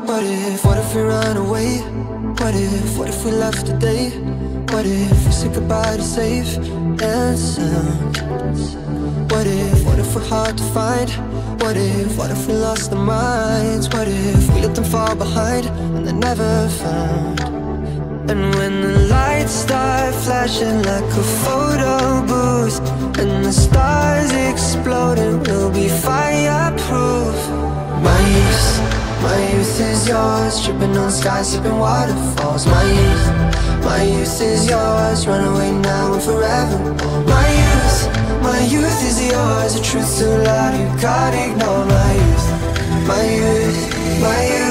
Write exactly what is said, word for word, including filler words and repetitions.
What if, what if we run away? What if, what if we left today? What if we said goodbye to safe and sound? What if, what if we're hard to find? What if, what if we lost our minds? What if we let them fall behind and they're never found? And when the lights start flashing like a photo booth and the stars exploding, we'll be fireproof. My youth, my youth is yours, tripping on skies, sipping waterfalls. My youth, my youth is yours, run away now and forever. My youth, my youth is yours, the truth's too loud, you can't ignore. My youth, my youth, my youth.